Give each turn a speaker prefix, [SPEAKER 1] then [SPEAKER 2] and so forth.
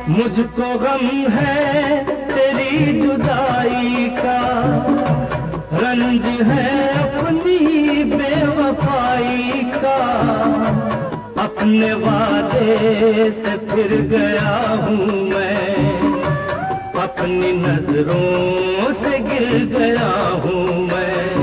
[SPEAKER 1] मुझको गम है तेरी जुदाई का, रंज है अपनी बेवफाई का। अपने वादे से फिर गया हूँ मैं, अपनी नजरों से गिर गया हूँ मैं।